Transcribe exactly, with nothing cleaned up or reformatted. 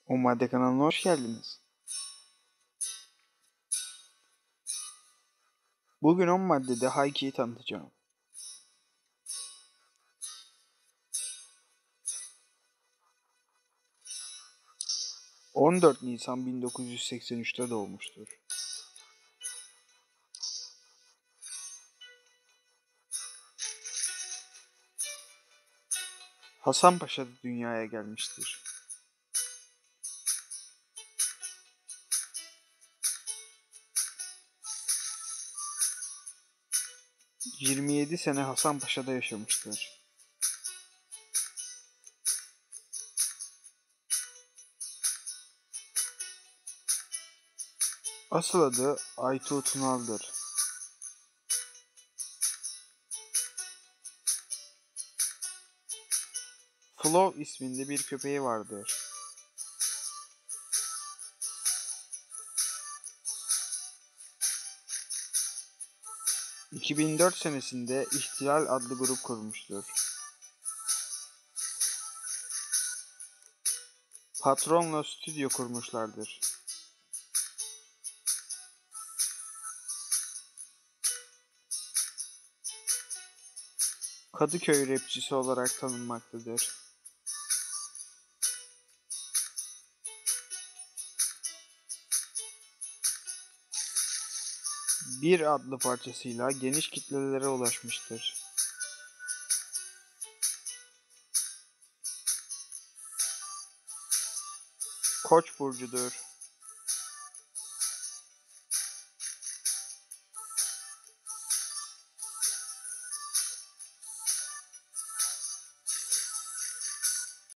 O Madde kanalına hoş geldiniz. Bugün on maddede Haikyuu'yu tanıtacağım. on dört Nisan bin dokuz yüz seksen üç'te doğmuştur. Hasanpaşa'da dünyaya gelmiştir. yirmi yedi sene Hasanpaşa'da yaşamıştır. Asıl adı Aytuğ Tunal'dır. Flow isminde bir köpeği vardır. iki bin dört senesinde İhtilal adlı grup kurmuştur. Patronla stüdyo kurmuşlardır. Kadıköy rapçisi olarak tanınmaktadır. Bir adlı parçasıyla geniş kitlelere ulaşmıştır. Koç burcudur.